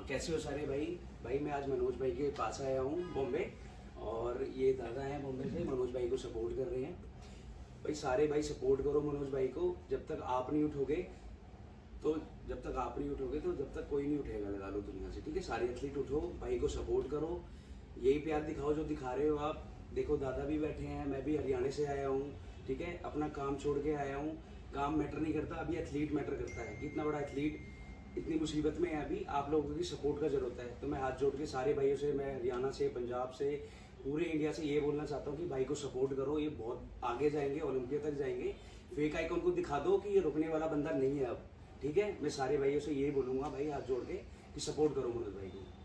कैसे हो सारे भाई। भाई मैं आज मनोज भाई के पास आया हूँ बॉम्बे, और ये दादा हैं बॉम्बे से, मनोज भाई को सपोर्ट कर रहे हैं। भाई सारे भाई सपोर्ट करो मनोज भाई को। जब तक आप नहीं उठोगे तो जब तक कोई नहीं उठेगा, लगा लो दुनिया से। ठीक है, सारे एथलीट उठो, भाई को सपोर्ट करो, यही प्यार दिखाओ जो दिखा रहे हो आप। देखो दादा भी बैठे हैं, मैं भी हरियाणा से आया हूँ। ठीक है, अपना काम छोड़ के आया हूँ। काम मैटर नहीं करता, अभी एथलीट मैटर करता है। कितना बड़ा एथलीट इतनी मुसीबत में है, अभी आप लोगों की सपोर्ट का जरूरत है। तो मैं हाथ जोड़ के सारे भाइयों से, मैं हरियाणा से, पंजाब से, पूरे इंडिया से ये बोलना चाहता हूँ कि भाई को सपोर्ट करो। ये बहुत आगे जाएंगे, ओलंपिया तक जाएंगे। फेक आइकॉन को दिखा दो कि ये रुकने वाला बंदा नहीं है अब। ठीक है, मैं सारे भाइयों से यही बोलूंगा भाई हाथ जोड़ के कि सपोर्ट करो मनोज भाई को।